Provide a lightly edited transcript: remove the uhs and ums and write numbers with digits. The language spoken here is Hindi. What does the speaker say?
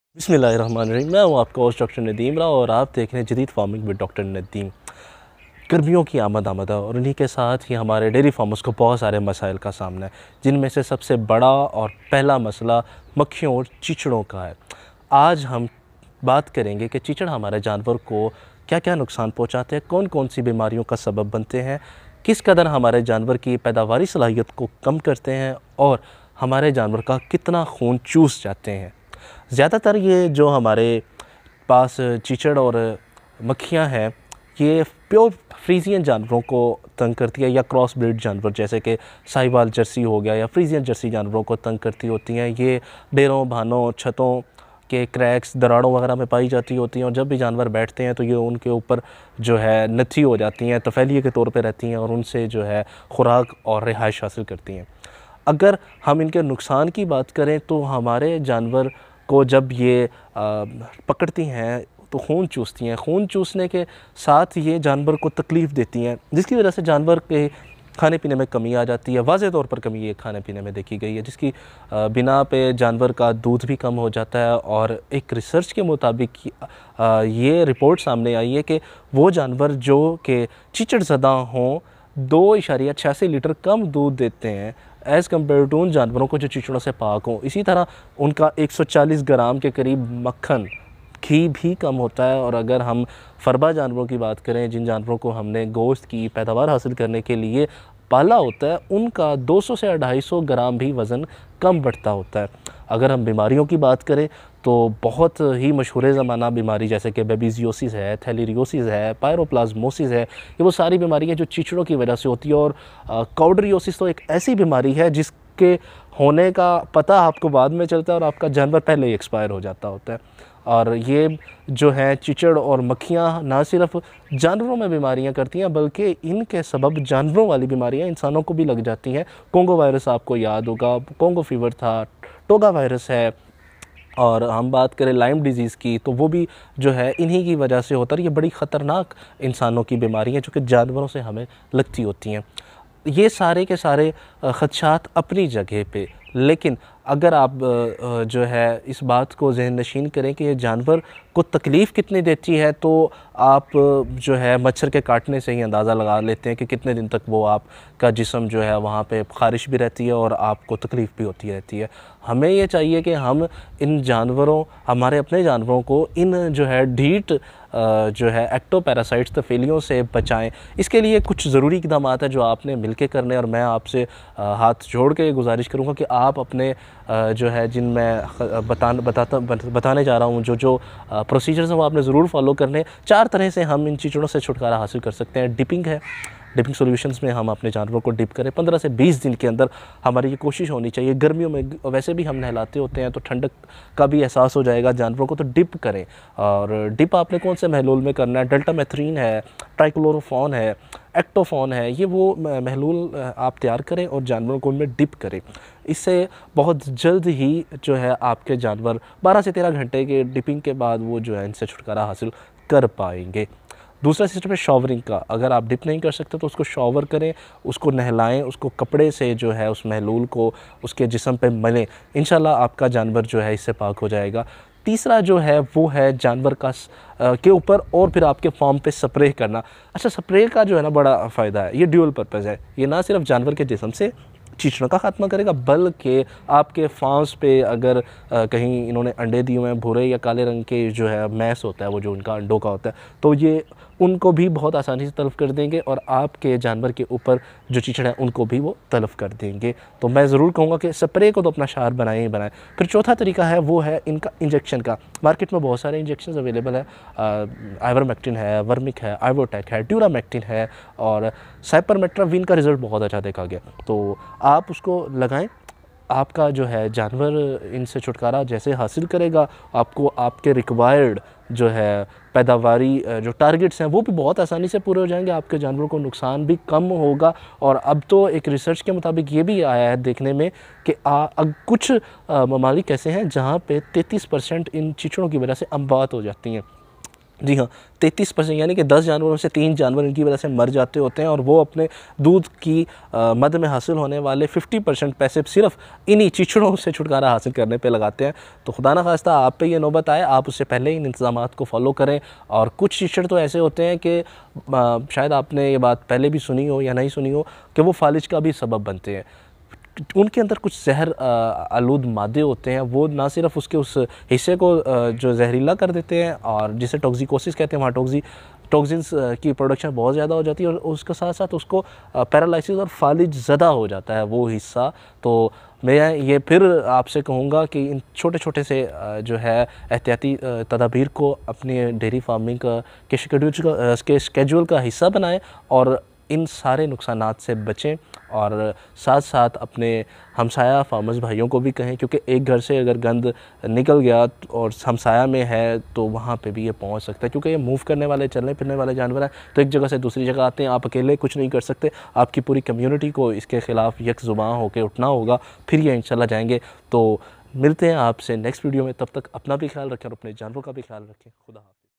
बिस्मिल्लाहिर्रहमानिर्रहीम। मैं हूँ आपका होस्ट डॉक्टर नदीम और आप देख रहे हैं जदीद फार्मिंग विद डॉक्टर नदीम। गर्मियों की आमद है और उन्हीं के साथ ही हमारे डेयरी फार्मर्स को बहुत सारे मसाइल का सामना है, जिनमें से सबसे बड़ा और पहला मसला मक्खियों और चीचड़ों का है। आज हम बात करेंगे कि चीचड़ हमारे जानवर को क्या क्या नुकसान पहुँचाते हैं, कौन कौन सी बीमारियों का सबब बनते हैं, किस कदर हमारे जानवर की पैदावारी सलाहियत को कम करते हैं और हमारे जानवर का कितना खून चूस जाते हैं। ज़्यादातर ये जो हमारे पास चीचड़ और मक्खियाँ हैं, ये प्योर फ्रीजियन जानवरों को तंग करती है या क्रॉस ब्रीड जानवर जैसे कि साहिवाल जर्सी हो गया या फ्रीजियन जर्सी जानवरों को तंग करती होती हैं। ये डेरों, भानों, छतों के क्रैक्स, दरारों वगैरह में पाई जाती होती हैं और जब भी जानवर बैठते हैं तो ये उनके ऊपर जो है नथी हो जाती हैं, तफैलिए के तौर पे रहती हैं और उनसे जो है खुराक और रिहाइश हासिल करती हैं। अगर हम इनके नुकसान की बात करें तो हमारे जानवर को जब ये पकड़ती हैं तो खून चूसती हैं। खून चूसने के साथ ये जानवर को तकलीफ़ देती हैं, जिसकी वजह से जानवर के खाने पीने में कमी आ जाती है। वाज़े तौर पर कमी ये खाने पीने में देखी गई है, जिसकी बिना पे जानवर का दूध भी कम हो जाता है। और एक रिसर्च के मुताबिक ये रिपोर्ट सामने आई है कि वो जानवर जो कि चीचड़ ज़दा हों 2.86 लीटर कम दूध देते हैं एज़ कम्पेयर टू उन जानवरों को जो चीचड़ों से पाक हों। इसी तरह उनका 140 ग्राम के करीब मक्खन, घी भी कम होता है। और अगर हम फरबा जानवरों की बात करें, जिन जानवरों को हमने गोश्त की पैदावार हासिल करने के लिए पाला होता है, उनका 200 से 250 ग्राम भी वज़न कम बढ़ता होता है। अगर हम बीमारियों की बात करें तो बहुत ही मशहूर ज़माना बीमारी जैसे कि बेबेसियोसिस है, थैलेरियोसिस है, पायरोप्लाज्मोसिस है, ये वो सारी बीमारियाँ जो चीचड़ों की वजह से होती है। और काउडरियोसिस तो एक ऐसी बीमारी है जिसके होने का पता आपको बाद में चलता है और आपका जानवर पहले ही एक्सपायर हो जाता होता है। और ये जो है चीचड़ और मक्खियाँ ना सिर्फ जानवरों में बीमारियां करती हैं, बल्कि इनके सबब जानवरों वाली बीमारियां इंसानों को भी लग जाती हैं। कोंगो वायरस आपको याद होगा, कोंगो फीवर था, टोगा वायरस है। और हम बात करें लाइम डिज़ीज़ की तो वो भी जो है इन्हीं की वजह से होता है। ये बड़ी ख़तरनाक इंसानों की बीमारियां जो कि जानवरों से हमें लगती होती हैं। ये सारे के सारे ख़दशात अपनी जगह पे, लेकिन अगर आप जो है इस बात को ज़हन नशीन करें कि ये जानवर को तकलीफ़ कितनी देती है, तो आप जो है मच्छर के काटने से ही अंदाज़ा लगा लेते हैं कि कितने दिन तक वो आपका जिस्म जो है वहाँ पे ख़ारिश भी रहती है और आपको तकलीफ़ भी होती रहती है। हमें ये चाहिए कि हम इन जानवरों, हमारे अपने जानवरों को इन जो है ढीठ जो है एक्टोपैरासाइट्स तफेलियों से बचाएं। इसके लिए कुछ ज़रूरी इक़दाम है जो आपने मिलके करने, और मैं आपसे हाथ जोड़ के गुजारिश करूँगा कि आप अपने जो है जिन मैं बताने जा रहा हूँ जो प्रोसीजर्स हैं वो आपने ज़रूर फॉलो करने। 4 तरह से हम इन चीचड़ों से छुटकारा हासिल कर सकते हैं। डिपिंग है, डिपिंग सॉल्यूशंस में हम अपने जानवरों को डिप करें। 15 से 20 दिन के अंदर हमारी ये कोशिश होनी चाहिए। गर्मियों में वैसे भी हम नहलाते होते हैं तो ठंडक का भी एहसास हो जाएगा जानवरों को, तो डिप करें। और डिप आपने कौन से महलूल में करना है? डेल्टामेथ्रीन है, ट्राइक्लोरोफॉन है, एक्टोफोन है, ये वो महलूल आप तैयार करें और जानवरों को उनमें डिप करें। इससे बहुत जल्द ही जो है आपके जानवर 12 से 13 घंटे के डिपिंग के बाद वो जो है इनसे छुटकारा हासिल कर पाएंगे। दूसरा सिस्टम है शॉवरिंग का। अगर आप डिप नहीं कर सकते तो उसको शॉवर करें, उसको नहलाएं, उसको कपड़े से जो है उस महलूल को उसके जिस्म पे मलें। इंशाल्लाह आपका जानवर जो है इससे पाक हो जाएगा। तीसरा जो है वो है जानवर का के ऊपर और फिर आपके फार्म पे स्प्रे करना। अच्छा, स्प्रे का जो है ना बड़ा फ़ायदा है, ये ड्यूअल पर्पज़ है। ये ना सिर्फ जानवर के जिस्म से चीचड़ों का खात्मा करेगा, बल्कि आपके फार्म्स पे अगर कहीं इन्होंने अंडे दिए हुए हैं, भूरे या काले रंग के जो है मैस होता है वो जो उनका अंडों का होता है, तो ये उनको भी बहुत आसानी से तलब कर देंगे और आपके जानवर के ऊपर जो चीचड़ हैं उनको भी वो तलब कर देंगे। तो मैं ज़रूर कहूँगा कि स्प्रे को तो अपना शार बनाएं ही बनाएं। फिर चौथा तरीका है वो है इनका इंजेक्शन का। मार्केट में बहुत सारे इंजेक्शन अवेलेबल है। आइवरमेक्टिन है, वर्मिक है, आइवोटेक है, ड्यूरामेक्टिन है और साइपरमेट्राविन का रिज़ल्ट बहुत अच्छा देखा गया, तो आप उसको लगाएं। आपका जो है जानवर इनसे छुटकारा जैसे हासिल करेगा, आपको आपके रिक्वायर्ड जो है पैदावारी जो टारगेट्स हैं वो भी बहुत आसानी से पूरे हो जाएंगे। आपके जानवरों को नुकसान भी कम होगा। और अब तो एक रिसर्च के मुताबिक ये भी आया है देखने में कि कुछ ममालिक ऐसे हैं जहाँ पे 33% इन चीचड़ों की वजह से अमवात हो जाती हैं। जी हाँ, 33%, यानी कि 10 जानवरों से 3 जानवर इनकी वजह से मर जाते होते हैं, और वो अपने दूध की मद में हासिल होने वाले 50% पैसे सिर्फ इन्हीं चीचड़ों से छुटकारा हासिल करने पे लगाते हैं। तो खुदा ना खास्ता आप पे ये नौबत आए, आप उससे पहले इन इंतज़ामात को फॉलो करें। और कुछ चीचड़ तो ऐसे होते हैं कि शायद आपने ये बात पहले भी सुनी हो या नहीं सुनी हो कि वो फालिज का भी सबब बनते हैं। उनके अंदर कुछ जहर आलूद मादे होते हैं, वो ना सिर्फ उसके उस हिस्से को जो जहरीला कर देते हैं, और जिसे टॉक्सिकोसिस कहते हैं, वहाँ टॉक्सिन्स की प्रोडक्शन बहुत ज़्यादा हो जाती है, और उसके साथ साथ उसको पैरालिसिस और फालिज ज़दा हो जाता है वो हिस्सा। तो मैं ये फिर आपसे कहूँगा कि इन छोटे छोटे से जो है एहतियाती तदाबीर को अपनी डेयरी फार्मिंग के स्केड्यूल का हिस्सा बनाएं, और इन सारे नुकसानात से बचें। और साथ साथ अपने हमसाया फार्मर्स भाइयों को भी कहें, क्योंकि एक घर से अगर गंद निकल गया और हमसाया में है तो वहाँ पे भी ये पहुँच सकता है, क्योंकि ये मूव करने वाले, चलने फिरने वाले जानवर हैं। तो एक जगह से दूसरी जगह आते हैं, आप अकेले कुछ नहीं कर सकते, आपकी पूरी कम्युनिटी को इसके ख़िलाफ़ यकजुबां होकर उठना होगा, फिर ये इंशाल्लाह जाएंगे। तो मिलते हैं आपसे नेक्स्ट वीडियो में, तब तक अपना भी ख्याल रखें और अपने जानवरों का भी ख्याल रखें। खुदा हाफ़िज़।